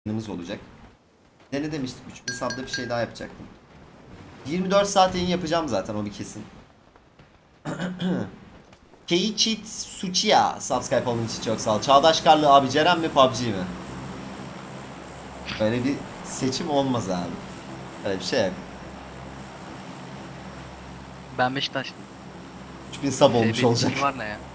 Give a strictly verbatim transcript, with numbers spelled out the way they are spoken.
yayınımız olacak. Ne ne demiştik? üç bin sub'da bir şey daha yapacaktım. yirmi dört saat yayın yapacağım zaten, o bir kesin. Keiichi Tsuchiya subscribe olun için çok sağ ol. Çağdaş Karlı abi, Ceren mi P U B G mi? Böyle bir seçim olmaz abi. Öyle bir şey yok. Ben Beşiktaşlıyım. üç bin sub olmuş Benim olacak. için var ne ya?